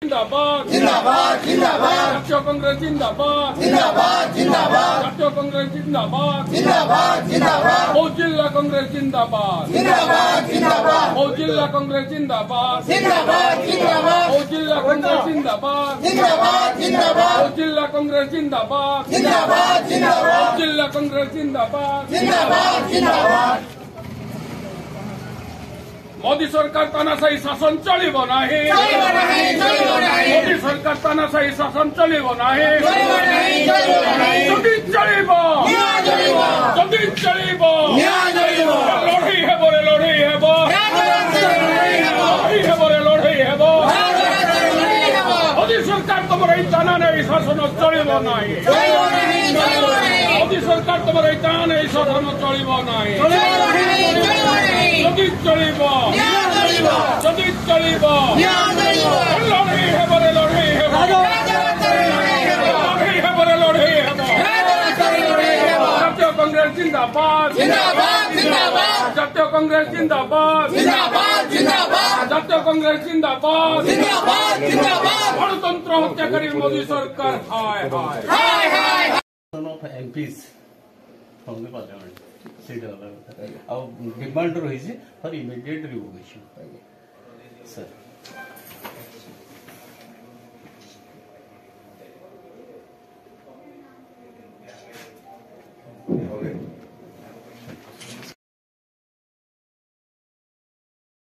जिंदाबाद जिंदाबाद जिंदाबाद राष्ट्रीय कांग्रेस जिंदाबाद जिंदाबाद जिंदाबाद राष्ट्रीय कांग्रेस जिंदाबाद जिंदाबाद जिंदाबाद बौद्ध जिल्हा कांग्रेस जिंदाबाद जिंदाबाद जिंदाबाद बौद्ध जिल्हा कांग्रेस जिंदाबाद जिंदाबाद जिंदाबाद बौद्ध जिल्हा कांग्रेस जिंदाबाद जिंदाबाद जिंदाबाद बौद्ध जिल्हा कांग्रेस जिंदाबाद जिंदाबाद जिंदाबाद बौद्ध जिल्हा कांग्रेस जिंदाबाद जिंदाबाद जिंदाबाद मोदी सरकार तानाशाही शासन चलिब नाही मोदी सरकार तानाशाही शासन चलिब नाही जदि चलिब जदि चलिब लड़ई हेब रे लड़ई हेब लड़ई हेब रे लड़ई हेब मोदी सरकार तुमर এই तानाशाही शासन चलिब नाही मोदी सरकार तुमर এই तानाशाही शासन चलिब नाही जदि चलिब जदि चलिब लड़ई हेब रे लड़ई हेब लड़ई हेब रे लड़ई हेब जातीय कांग्रेस जिंदाबाद जिंदाबाद जिंदाबाद जातीय कांग्रेस जिंदाबाद जिंदाबाद जिंदाबाद जातीय कांग्रेस जिंदाबाद जिंदाबाद जिंदाबाद गणतंत्र हत्याकारी मोदी सरकार हाय हाय हाय हाय of MPs from the parliament, state level. Our demand is for immediate revocation. Sir. Okay.